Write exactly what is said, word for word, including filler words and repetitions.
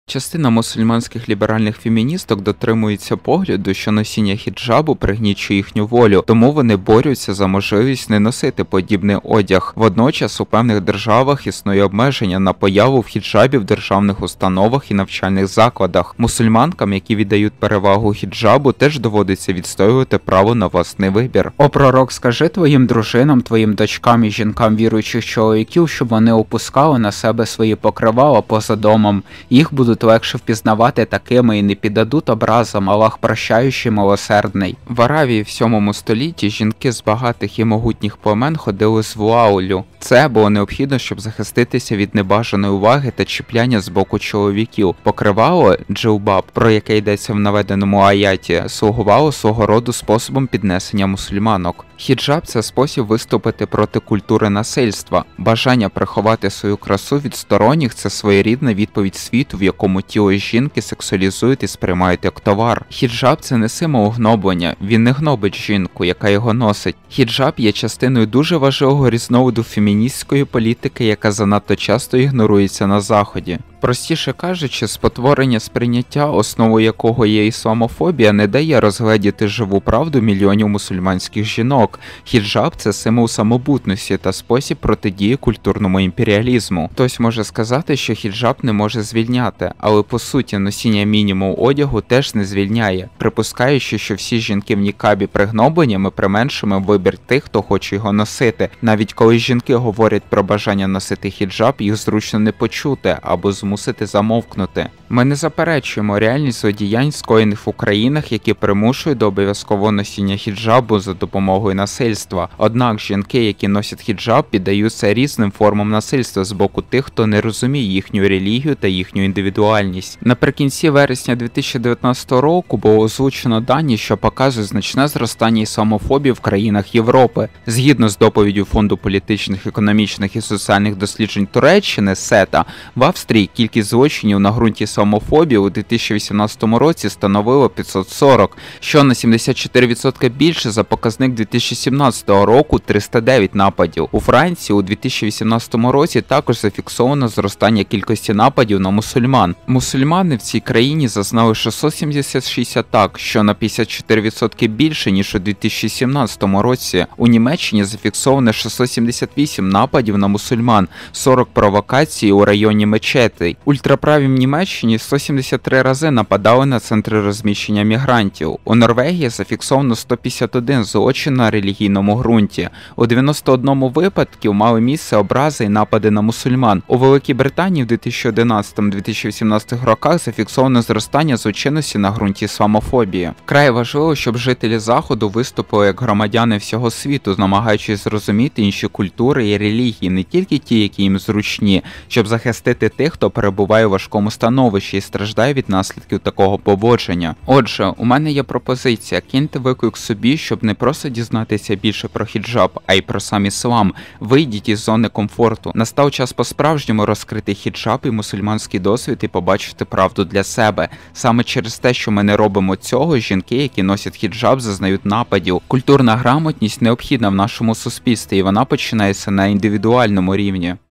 Частина мусульманських ліберальних феміністок дотримується погляду, що носіння хіджабу пригнічує їхню волю, тому вони борються за можливість не носити подібний одяг. Водночас у певних державах існує обмеження на появу в хіджабі в державних установах і навчальних закладах. Мусульманкам, які віддають перевагу хіджабу, теж доводиться відстоювати право на власний вибір. О пророк, скажи твоїм дружинам, твоїм дочкам і жінкам віруючих чоловіків, щоб вони опускали на себе свої покривала поза домом. Їх будуть легше впізнавати такими і не піддадуть образам, Аллах прощаючий, милосердний. В Аравії в сьомому столітті жінки з багатих і могутніх племен ходили з вуаулю. Це було необхідно, щоб захиститися від небажаної уваги та чіпляння з боку чоловіків. Покривало джилбаб, про яке йдеться в наведеному аяті, слугувало свого роду способом піднесення мусульманок. Хіджаб – це спосіб виступити проти культури насильства. Бажання приховати свою красу від сторонніх – це своєрідна відповідь світу, в якому тіло жінки сексуалізують і сприймають як товар. Хіджаб – це не символ гноблення, він не гнобить жінку, яка його носить. Хіджаб є частиною дуже важливого різновиду феміністської політики, яка занадто часто ігнорується на Заході. Простіше кажучи, спотворення сприйняття, основою якого є ісламофобія, не дає розгледіти живу правду мільйонів мусульманських жінок. Хіджаб – це символ самобутності та спосіб протидії культурному імперіалізму. Хтось може сказати, що хіджаб не може звільняти, але по суті носіння мінімуму одягу теж не звільняє, припускаючи, що всі жінки в нікабі пригноблені, ми применшимо вибір тих, хто хоче його носити. Навіть коли жінки говорять про бажання носити хіджаб, їх зручно не почути або змусити замовкнути. Ми не заперечуємо реальність злодіянь, скоєних в Українах, які примушують до обов'язкового носіння хіджабу за допомогою насильства. Однак жінки, які носять хіджаб, піддаються різним формам насильства з боку тих, хто не розуміє їхню релігію та їхню індивідуальність. Наприкінці вересня дві тисячі дев'ятнадцятого року було озвучено дані, що показують значне зростання ісламофобії в країнах Європи. Згідно з доповіддю Фонду політичних, економічних і соціальних досліджень Туреччини (сета), в Австрії кількість злочинів на ґрунті ісламофобії у дві тисячі вісімнадцятому році становила п'ятсот сорок, що на сімдесят чотири відсотки більше за показник дві тисячі сімнадцятого року – триста дев'ять нападів. У Франції у дві тисячі вісімнадцятому році також зафіксовано зростання кількості нападів на мусульман. Мусульмани в цій країні зазнали шістсот сімдесят шість атак, що на п'ятдесят чотири відсотки більше, ніж у дві тисячі сімнадцятому році. У Німеччині зафіксовано шістсот сімдесят вісім нападів на мусульман, сорок провокацій у районі мечетей. Ультраправі в Німеччині сто сімдесят три рази нападали на центри розміщення мігрантів. У Норвегії зафіксовано сто п'ятдесят один злочин на релігійному ґрунті. У дев'яносто одному випадків мали місце образи і напади на мусульман. У Великій Британії в дві тисячі одинадцятому - дві тисячі вісімнадцятому роках зафіксовано зростання злочинності на ґрунті ісламофобії. Вкрай важливо, щоб жителі Заходу виступили як громадяни всього світу, намагаючись зрозуміти інші культури і релігії, не тільки ті, які їм зручні, щоб захистити тих, хто перебуває у важкому становищі і страждає від наслідків такого поводження. Отже, у мене є пропозиція: киньте виклик собі, щоб не просто дізнатися більше про хіджаб, а й про сам іслам. Вийдіть із зони комфорту. Настав час по-справжньому розкрити хіджаб і мусульманський досвід і побачити правду для себе. Саме через те, що ми не робимо цього, жінки, які носять хіджаб, зазнають нападів. Культурна грамотність необхідна в нашому суспільстві, і вона починається на індивідуальному рівні.